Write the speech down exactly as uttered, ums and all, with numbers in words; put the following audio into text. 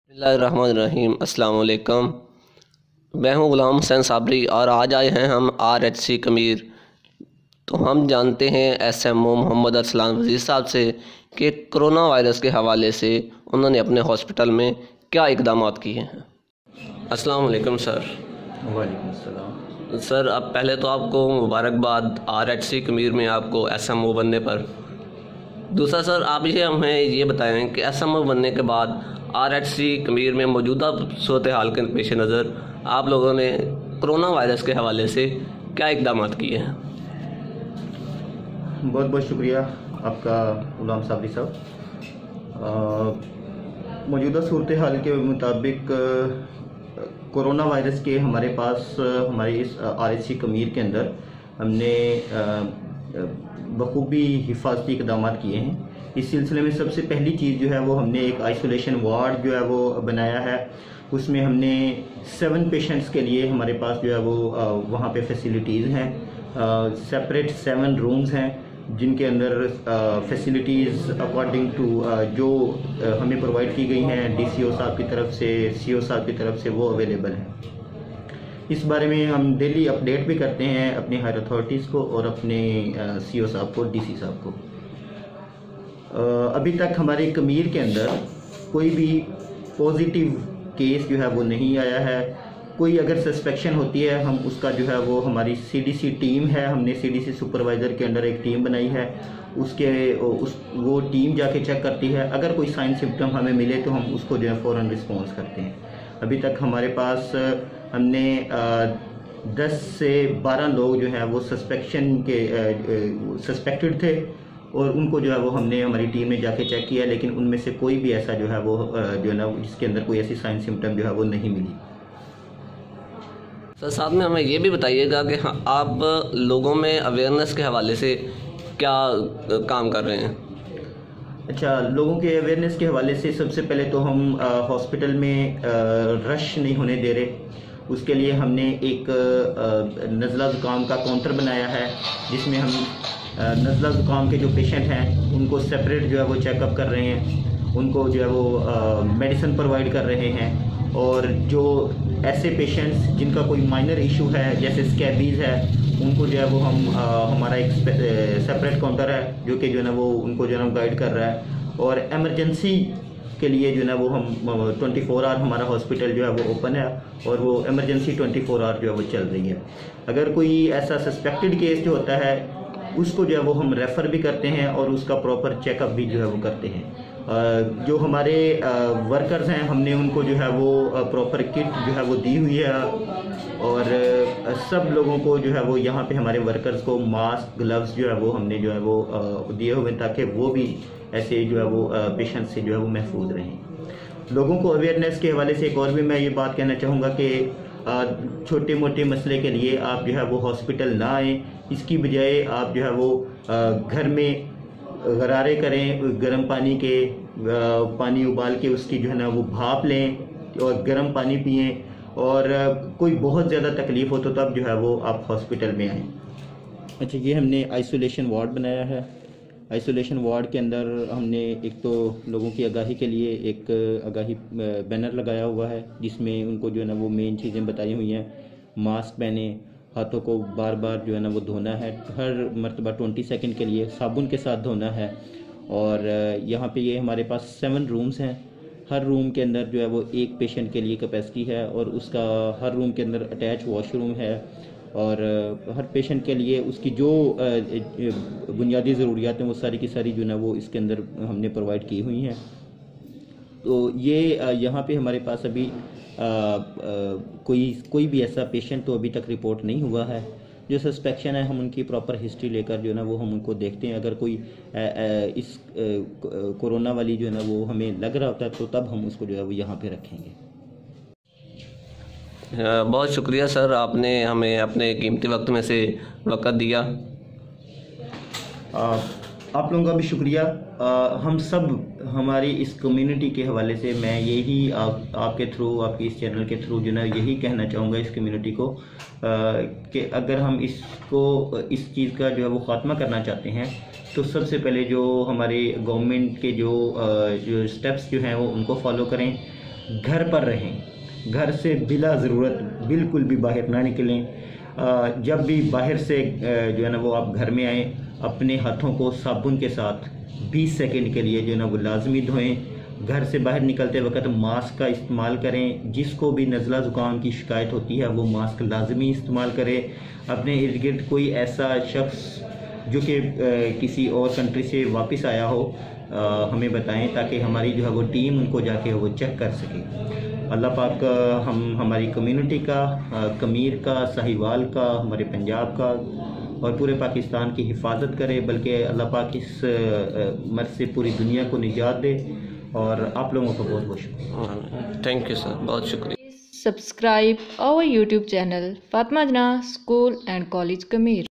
बिस्मिल्लाहिर्रहमानिर्रहीम। अस्सलाम वालेकुम। मैं हूं ग़ुलाम हुसैन साबरी और आज आए हैं हम आर एच सी कमीर। तो हम जानते हैं S M O Mohammad Arsalan Wazir साहब से कि कोरोना वायरस के हवाले से उन्होंने अपने हॉस्पिटल में क्या इक़दाम किए हैं। अस्सलाम वालेकुम सर। वालेकुम अस्सलाम। सर अब पहले तो आपको मुबारकबाद आर एच सी कमीर में आपको एस एम ओ बनने पर। दूसरा सर आप ये हमें ये बताएं कि एस एम ओ बनने के बाद आर एच सी कमीर में मौजूदा सूरत हाल के पेश नज़र आप लोगों ने कोरोना वायरस के हवाले से क्या इक़दाम किए हैं। बहुत बहुत शुक्रिया आपका ग़ुलाम साबरी साहब। मौजूदा सूरत हाल के मुताबिक कोरोना वायरस के हमारे पास हमारे इस आर एच सी कमीर के अंदर हमने बखूबी हिफाजती इक़दाम किए हैं। इस सिलसिले में सबसे पहली चीज़ जो है वो हमने एक आइसोलेशन वार्ड जो है वो बनाया है। उसमें हमने सेवन पेशेंट्स के लिए हमारे पास जो है वो वहाँ पे फैसिलिटीज़ हैं। सेपरेट सेवन रूम्स हैं जिनके अंदर फैसिलिटीज़ अकॉर्डिंग टू जो हमें प्रोवाइड की गई हैं डी सी ओ साहब की तरफ से, सी ओ साहब की तरफ से, वो अवेलेबल हैं। इस बारे में हम डेली अपडेट भी करते हैं अपनी हायर अथॉरिटीज़ को और अपने सी ओ साहब को, डी सी साहब को। अभी तक हमारे कमीर के अंदर कोई भी पॉजिटिव केस जो है वो नहीं आया है। कोई अगर सस्पेक्शन होती है हम उसका जो है वो हमारी सी डी सी टीम है, हमने सी डी सी सुपरवाइज़र के अंडर एक टीम बनाई है, उसके उस वो टीम जाके चेक करती है। अगर कोई साइन सिम्टम हमें मिले तो हम उसको जो है फ़ौरन रिस्पॉन्स करते हैं। अभी तक हमारे पास हमने दस से बारह लोग जो हैं वो सस्पेक्शन के सस्पेक्टेड थे और उनको जो है वो हमने हमारी टीम ने जाके चेक किया, लेकिन उनमें से कोई भी ऐसा जो है वो जो है ना जिसके अंदर कोई ऐसी साइन सिम्टम जो है वो नहीं मिली। सर साथ में हमें ये भी बताइएगा कि हाँ आप लोगों में अवेयरनेस के हवाले से क्या काम कर रहे हैं। अच्छा, लोगों के अवेयरनेस के हवाले से सबसे पहले तो हम हॉस्पिटल में आ, रश नहीं होने दे रहे। उसके लिए हमने एक नज़ला ज़ुकाम का काउंटर बनाया है जिसमें हम नज़ला ज़ुकाम के जो पेशेंट हैं उनको सेपरेट जो है वो चेकअप कर रहे हैं, उनको जो है वो मेडिसिन प्रोवाइड कर रहे हैं। और जो ऐसे पेशेंट्स जिनका कोई माइनर इशू है जैसे स्कैबीज़ है उनको जो है वो हम आ, हमारा एक सेपरेट काउंटर है जो कि जो है ना वो उनको जो है ना गाइड कर रहा है। और एमरजेंसी के लिए जो है ना वो हम ट्वेंटी फोर आवर हमारा हॉस्पिटल जो है वो ओपन है और वो एमरजेंसी ट्वेंटी फोर आवर जो है वो चल रही है। अगर कोई ऐसा सस्पेक्टेड केस जो होता है उसको जो है वो हम रेफ़र भी करते हैं और उसका प्रॉपर चेकअप भी जो है वो करते हैं। जो हमारे वर्कर्स हैं हमने उनको जो है वो प्रॉपर किट जो है वो दी हुई है और सब लोगों को जो है वो यहाँ पे हमारे वर्कर्स को मास्क, ग्लव्स जो है वो हमने जो है वो दिए हुए ताकि वो भी ऐसे जो है वो पेशेंट से जो है वो महफूज रहें। लोगों को अवेयरनेस के हवाले से एक और भी मैं ये बात कहना चाहूँगा कि छोटे मोटे मसले के लिए आप जो है वो हॉस्पिटल ना आएँ, इसकी बजाय आप जो है वो घर में गरारे करें, गर्म पानी के पानी उबाल के उसकी जो है ना वो भाप लें और गर्म पानी पिएं। और कोई बहुत ज़्यादा तकलीफ़ हो तो तब जो है वो आप हॉस्पिटल में आएँ। अच्छा, ये हमने आइसोलेशन वार्ड बनाया है। आइसोलेशन वार्ड के अंदर हमने एक तो लोगों की आगाही के लिए एक आगाही बैनर लगाया हुआ है जिसमें उनको जो है ना वो मेन चीज़ें बताई हुई हैं। मास्क पहने, हाथों को बार बार जो है ना वो धोना है, हर मरतबा ट्वेंटी सेकंड के लिए साबुन के साथ धोना है। और यहाँ पे ये हमारे पास सेवन रूम्स हैं, हर रूम के अंदर जो है वो एक पेशेंट के लिए कैपेसिटी है और उसका हर रूम के अंदर अटैच वॉशरूम है और हर पेशेंट के लिए उसकी जो बुनियादी ज़रूरियात हैं वो सारी की सारी जो है ना वो इसके अंदर हमने प्रोवाइड की हुई हैं। तो ये यहाँ पे हमारे पास अभी आ, आ, कोई कोई भी ऐसा पेशेंट तो अभी तक रिपोर्ट नहीं हुआ है। जो सस्पेक्शन है हम उनकी प्रॉपर हिस्ट्री लेकर जो है ना वो हम उनको देखते हैं। अगर कोई आ, आ, इस कोरोना वाली जो है ना वो हमें लग रहा होता है तो तब हम उसको जो है वो यहाँ पे रखेंगे। बहुत शुक्रिया सर, आपने हमें अपने कीमती वक्त में से वक्त दिया। आ, आप लोगों का भी शुक्रिया। आ, हम सब हमारी इस कम्युनिटी के हवाले से मैं यही आप आपके थ्रू, आपके इस चैनल के थ्रू जो ना यही कहना चाहूँगा इस कम्युनिटी को कि अगर हम इसको इस चीज़ का जो है वो ख़ात्मा करना चाहते हैं तो सबसे पहले जो हमारे गवर्नमेंट के जो जो स्टेप्स जो हैं वो उनको फॉलो करें। घर पर रहें, घर से बिला ज़रूरत बिल्कुल भी बाहर ना निकलें। अ, जब भी बाहर से अ, जो है ना वो आप घर में आएँ, अपने हाथों को साबुन के साथ बीस सेकंड के लिए जो है ना वो लाजमी धोएं। घर से बाहर निकलते वक्त मास्क का इस्तेमाल करें। जिसको भी नज़ला ज़ुकाम की शिकायत होती है वो मास्क लाजमी इस्तेमाल करे। अपने इर्द गिर्द कोई ऐसा शख्स जो कि किसी और कंट्री से वापस आया हो आ, हमें बताएं, ताकि हमारी जो है वो टीम उनको जाके वो चेक कर सके। अल्लाह पाक हम हमारी कम्युनिटी का, कमीर का, साहिवाल का, हमारे पंजाब का और पूरे पाकिस्तान की हिफाजत करे, बल्कि अल्लाह पाक इस मर्ज से पूरी दुनिया को निजात दे। और आप लोगों का बहुत बहुत शुक्रिया। थैंक यू सर, बहुत शुक्रिया। Subscribe our YouTube channel Fatma Jannah School and College Kameer.